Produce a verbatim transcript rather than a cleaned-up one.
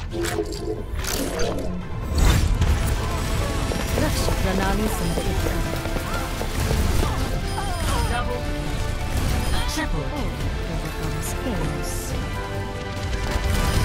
रक्षक प्रणाली संगठित करें। Double, triple, overcomes chaos.